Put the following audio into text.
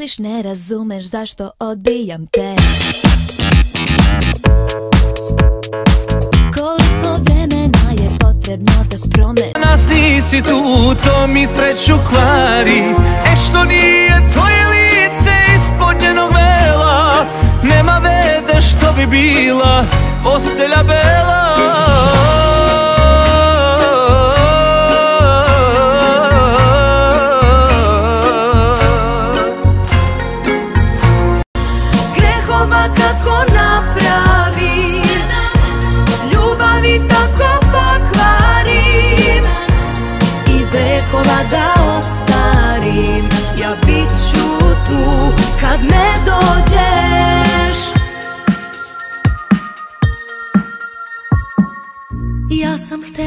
voliš ne razumeš zašto odbijam te. Koliko vremena je potrebno dok promeni. Danas nisi tu, to mi sreću kvari. Što nije tvoje lice ispod njenog vela. Nema veze što bi bila postelja bela. Kako napravim, ljubavi tako pokvarim i vekova da ostarim. Ja bit ću tu kad ne dođeš. Ja sam htjela